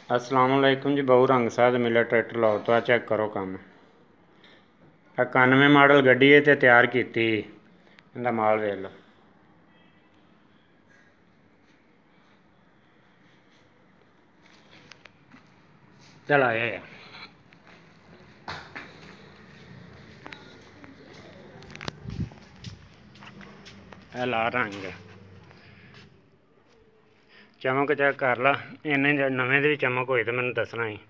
असलामुअलैकुम जी। बहु रंग साध मिले ट्रैक्टर लाओ तो चेक करो काम। 91 मॉडल गड्डी है तो तैयार की इनका माल वेख लो। चला ये ला रंग चमक चेक कर ला। इन्हें नवे दी चमक होई तो मैनू दसना ही।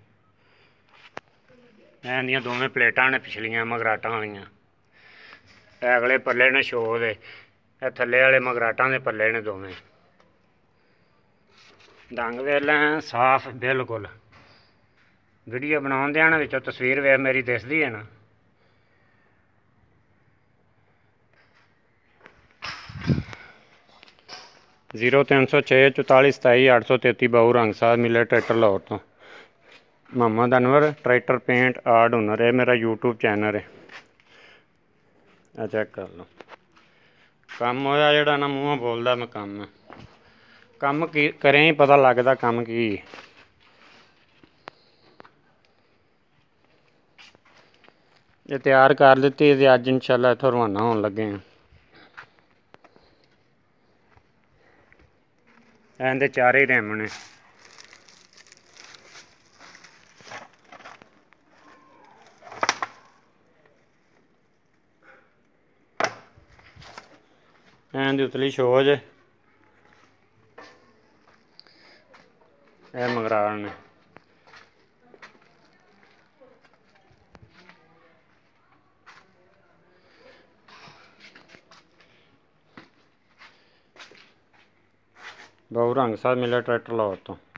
इंदियां दोवें प्लेटां ने पिछलियां मगराटां वालियां। अगले पल्ले ने शो दे, थल्ले वाले मगराटां दे पल्ले ने दोवें। डंग वेला साफ बिल्कुल। वीडियो बनाउण दिया ना विचों तस्वीर वे मेरी दिसदी है ना। जीरो 306 44 27 833 बहु रंग साध मिले ट्रैक्टर लाहौर तो। Mohammad Anwar tractor paint art हुनर। है मेरा यूट्यूब चैनल है, चेक कर लो। काम होया जिहड़ा ना मूँहों बोलदा मैं काम की करें ही पता लगदा काम की। ये तैयार कर दित्ती ते अज इंशाअल्लाह इत्थों रवाना होन लगे हैं। इंदे चारे ही रिम ने। इंदी उतली शोज मगराड़ ने। बहु रंग साध मिले ट्रैक्टर लाहौर तो।